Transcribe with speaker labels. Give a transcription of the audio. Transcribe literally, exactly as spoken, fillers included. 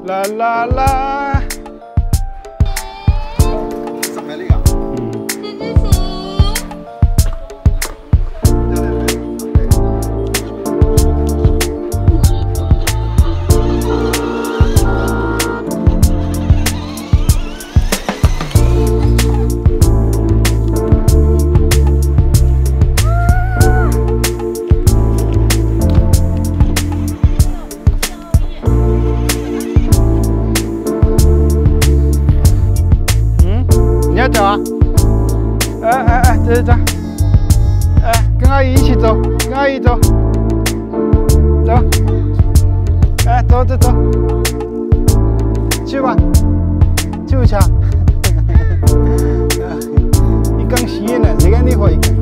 Speaker 1: 啦啦啦。
Speaker 2: 上海那个。
Speaker 1: 嗯。
Speaker 3: 姐姐鼠。
Speaker 1: 你要走啊？哎哎哎，走走走！哎，跟阿姨一起走，跟阿姨走，走。哎，走走走，去吧，去不去啊？你刚吸烟了，这个你会。